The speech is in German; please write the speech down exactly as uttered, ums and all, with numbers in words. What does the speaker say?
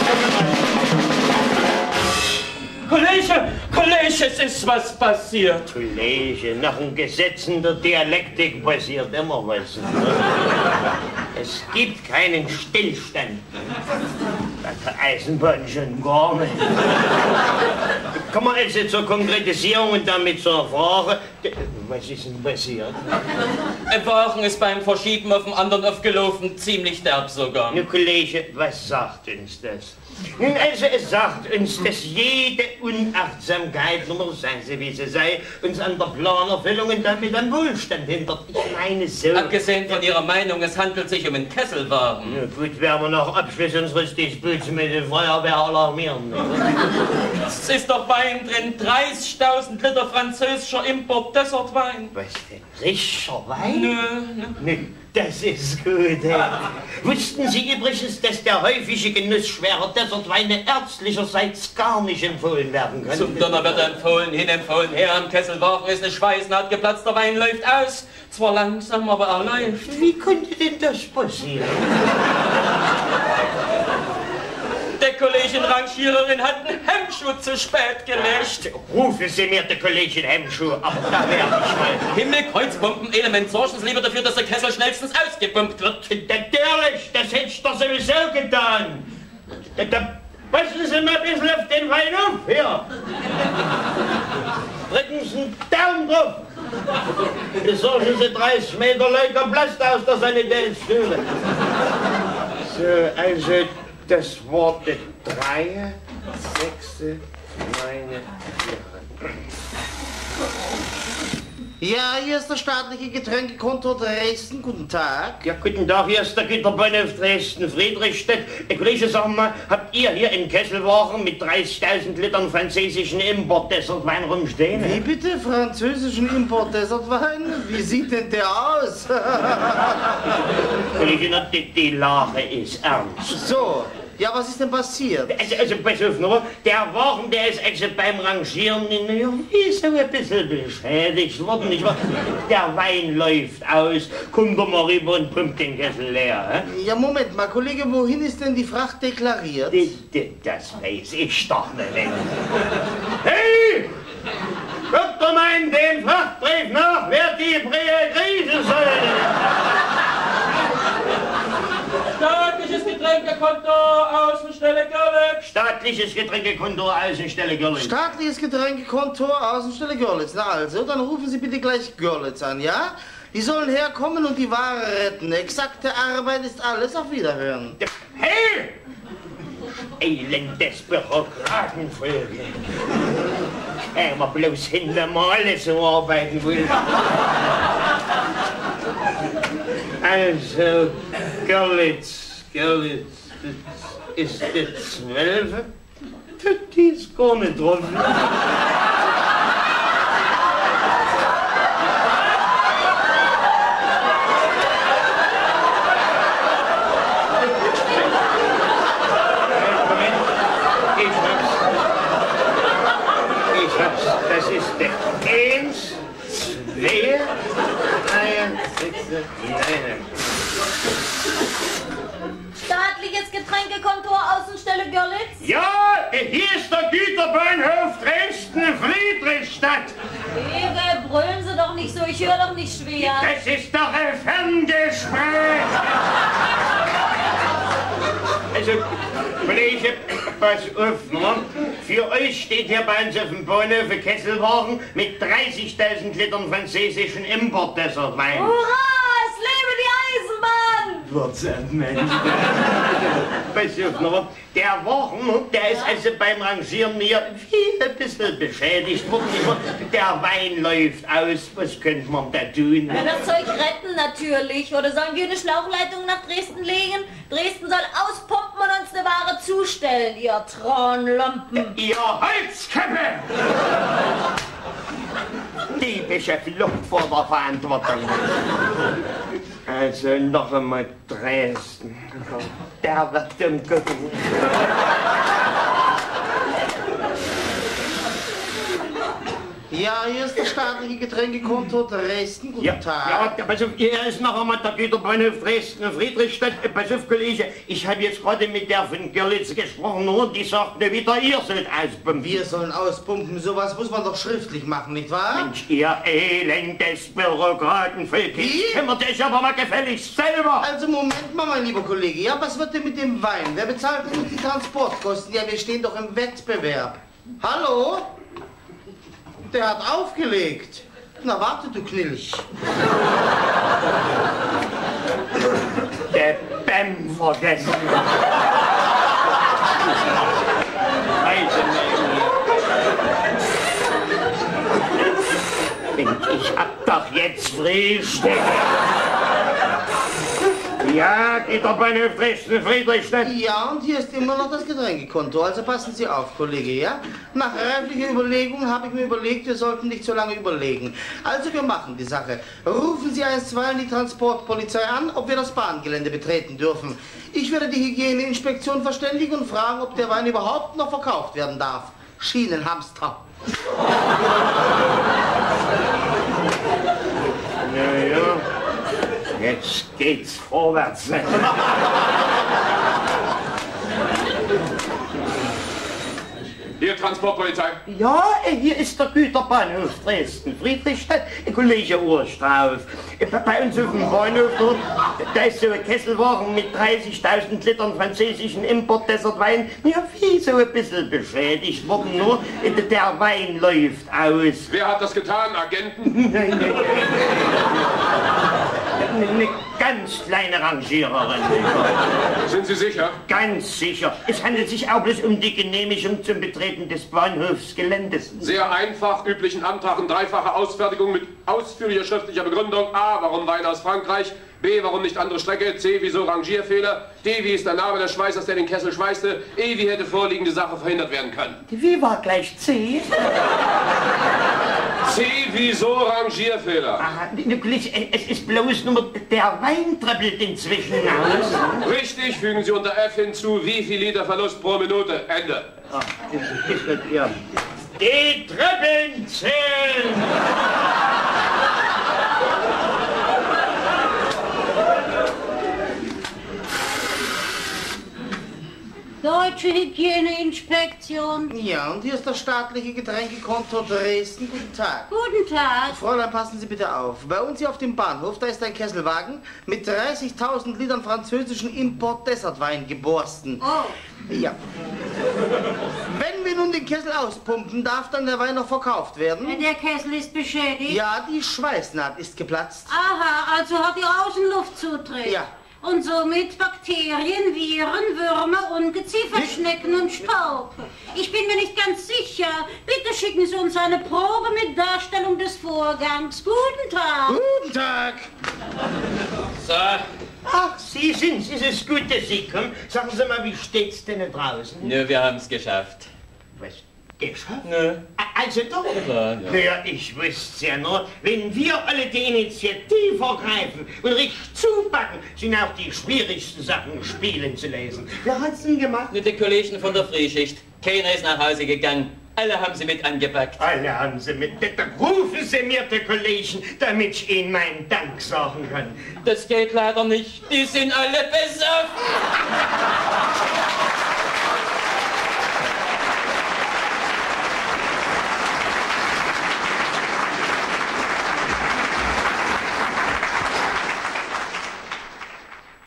Kollege, Kollege, es ist was passiert. Kollege, nach den Gesetzen der Dialektik passiert immer was. Es gibt keinen Stillstand. Bei der Eisenbahn schon gar nicht. Kommen wir also zur Konkretisierung und damit zur Frage. Was ist denn passiert? Ein Wagen ist beim Verschieben auf den anderen aufgelaufen, ziemlich derb sogar. Nun, Kollege, was sagt uns das? Nun, also, es sagt uns, dass jede Unachtsamkeit, nur sagen Sie, wie sie sei, uns an der Planerfüllung und damit am Wohlstand hindert. Ich meine so. Abgesehen von Ihrer Meinung, es handelt sich um einen Kesselwagen. Na gut, werden wir nach Abschluss unseres Disputs mit der Feuerwehr alarmieren. Es ist doch Wein drin, dreißigtausend Liter französischer Import Dessertwein. Was denn? Richtiger Wein? Nö, nö. Nö, das ist gut, ey. Wussten Sie übrigens, dass der häufige Genuss schwerer Dessertweine ärztlicherseits gar nicht empfohlen werden kann? Zum Donner wird empfohlen, hin empfohlen, her am Kesselwagen ist eine Schweißnaht geplatzt, der Wein läuft aus. Zwar langsam, aber er läuft. Wie konnte denn das passieren? Der Kollegin Rangiererin hat einen Hemmschuh zu spät gelegt. Rufen Sie mir die Kollegin Hemmschuh, aber da werde ich mal. Himmelkreuzpumpen-Element, sorgen Sie lieber dafür, dass der Kessel schnellstens ausgepumpt wird. Natürlich, das hätte ich doch sowieso getan. Da, da passen Sie mal ein bisschen auf den Wein auf, hier. Drücken Sie einen Daumen drauf. Besorgen Sie dreißig Meter Leukoplast aus der Sanitätsstube. So, also, das war der Dreier, Sechste, meine Viere. Ja, hier ist der staatliche Getränkekonto Dresden. Guten Tag. Ja, guten Tag, hier ist der Güterbahnhof Dresden-Friedrichstadt. Herr Kollege, sag mal, habt ihr hier einen Kesselwagen mit dreißigtausend Litern französischen Import-Dessertwein rumstehen? Wie bitte? Französischen Import-Dessertwein? Wie sieht denn der aus? Kollege, na, die, die Lage ist ernst. So. Ja, was ist denn passiert? Also, also pass auf, nur, der Wagen, der ist also beim Rangieren in New York so ein bisschen beschädigt worden, nicht wahr? Der Wein läuft aus, kommt doch mal rüber und pumpt den Kessel leer. He? Ja, Moment mal, Kollege, wohin ist denn die Fracht deklariert? Die, die, das weiß ich doch nicht. Hey! Guckt doch mal in den Frachtbrief nach, wer die Krise soll. Staatliches Getränkekonto, Außenstelle Görlitz. Staatliches Getränkekonto, Außenstelle Görlitz. Staatliches Getränkekonto, Außenstelle Görlitz. Na also, dann rufen Sie bitte gleich Görlitz an, ja? Die sollen herkommen und die Ware retten. Exakte Arbeit ist alles. Auf Wiederhören. Hey! Elendes Bürokratenvögel. Käme bloß hin, wenn wir alle so arbeiten wollen. Also, Görlitz, Görlitz, das ist die Zwölfe? Die ist gar nicht drauf. Das ist der eins, zwei, drei, sechs, neun. Staatliches Getränkekonto, Außenstelle Görlitz? Ja, hier ist der Güterbahnhof Dresden-Friedrichstadt. Kollege, brüllen Sie doch nicht so, ich höre doch nicht schwer. Das ist doch ein Ferngespräch. Also, Kollege, pass auf, ne? Für euch steht hier bei uns auf dem Bahnhof ein Kesselwagen mit dreißigtausend Litern französischen Import-Dessertwein. Hurra, es lebe die Eisenbahn! What's Mensch? Pass auf, ne? Der Wagen, der ist also beim Rangieren mir ein bisschen beschädigt worden. Der Wein läuft aus, was könnte man da tun? Ja, das Zeug retten natürlich. Oder sollen wir eine Schlauchleitung nach Dresden legen? Dresden soll auspumpen und uns eine Ware zustellen, ihr Traunlampen. Ihr Holzköppe! Diebische Flucht vor der Verantwortung. Also noch einmal Dresden. Der wird dem gucken. Ja, hier ist das staatliche Getränkekonto Dresden. Guten Ja, Tag. ja, pass auf, hier ist noch einmal der Güterbahnhof Dresden, Friedrichstadt. Äh, Pass auf, Kollege, ich habe jetzt gerade mit der von Görlitz gesprochen und die sagt mir wieder, ihr sollt auspumpen. Wir sollen auspumpen, sowas muss man doch schriftlich machen, nicht wahr? Mensch, ihr elendes Bürokratenvolk, Wie? kümmert euch aber mal gefälligst selber. Also Moment mal, mein lieber Kollege, ja, was wird denn mit dem Wein? Wer bezahlt denn die Transportkosten? Ja, wir stehen doch im Wettbewerb. Hallo? Der hat aufgelegt. Na, warte, du Knilch. Der Bäm vergessen. Ich hab doch jetzt Frühstück. Ja, Güterbahnhof Dresden, Friedrichstadt. Ja, und hier ist immer noch das Getränkekonto. Also passen Sie auf, Kollege, ja? Nach reiflicher Überlegung habe ich mir überlegt, wir sollten nicht so lange überlegen. Also wir machen die Sache. Rufen Sie einstweilen die Transportpolizei an, ob wir das Bahngelände betreten dürfen. Ich werde die Hygieneinspektion verständigen und fragen, ob der Wein überhaupt noch verkauft werden darf. Schienenhamster. Ja, ja. Jetzt geht's vorwärts. Hier, Transportpolizei. Ja, hier ist der Güterbahnhof Dresden, Friedrichstadt, Kollege Urstrauß. Bei uns auf dem Bahnhof dort, da ist so ein Kesselwagen mit dreißigtausend Litern französischen Import-Desert-Wein. Ja, wie so ein bisschen beschädigt worden, nur der Wein läuft aus. Wer hat das getan, Agenten? Nein, nein, nein. Eine ganz kleine Rangiererin. Sind Sie sicher? Ganz sicher. Es handelt sich auch bloß um die Genehmigung zum Betreten des Bahnhofsgeländes. Sehr einfach, üblichen Antrag in dreifacher Ausfertigung mit ausführlicher schriftlicher Begründung. A, warum Wein aus Frankreich? B, warum nicht andere Strecke? C, wieso Rangierfehler? D, wie ist der Name des Schweißers, der den Kessel schweißte? E, wie hätte vorliegende Sache verhindert werden können? Wie war gleich C? C, wieso Rangierfehler? Aha, es ist bloß nur der Wein trippelt inzwischen aus. Richtig, fügen Sie unter F hinzu, wie viel Liter Verlust pro Minute. Ende. Ach, das ist nicht ja. Die Trippeln zählen! Deutsche Hygieneinspektion. Ja, und hier ist das staatliche Getränkekonto Dresden. Guten Tag. Guten Tag. Fräulein, passen Sie bitte auf. Bei uns hier auf dem Bahnhof, da ist ein Kesselwagen mit dreißigtausend Litern französischen Import-Desert-Wein geborsten. Oh. Ja. Wenn wir nun den Kessel auspumpen, darf dann der Wein noch verkauft werden? Der Kessel ist beschädigt? Ja, die Schweißnaht ist geplatzt. Aha, also hat die Außenluft Zutritt. Ja. Und somit Bakterien, Viren, Würmer, Ungeziefer, Schnecken und Staub. Ich bin mir nicht ganz sicher. Bitte schicken Sie uns eine Probe mit Darstellung des Vorgangs. Guten Tag. Guten Tag. So. Ach, Sie sind's. Es ist gut, dass Sie kommen. Sagen Sie mal, wie steht's denn draußen? Nö, wir haben's geschafft. Was? Geschafft? Nö. Also doch? Ja, ja. Ja, ich wüsste ja nur, wenn wir alle die Initiative ergreifen und richtig zupacken, sind auch die schwierigsten Sachen spielen zu lesen. Wer hat's denn gemacht? Nur die Kollegen von der Frühschicht. Keiner ist nach Hause gegangen. Alle haben sie mit angepackt. Alle haben sie mit. Dann rufen Sie mir die Kollegen, damit ich Ihnen meinen Dank sagen kann. Das geht leider nicht. Die sind alle besoffen.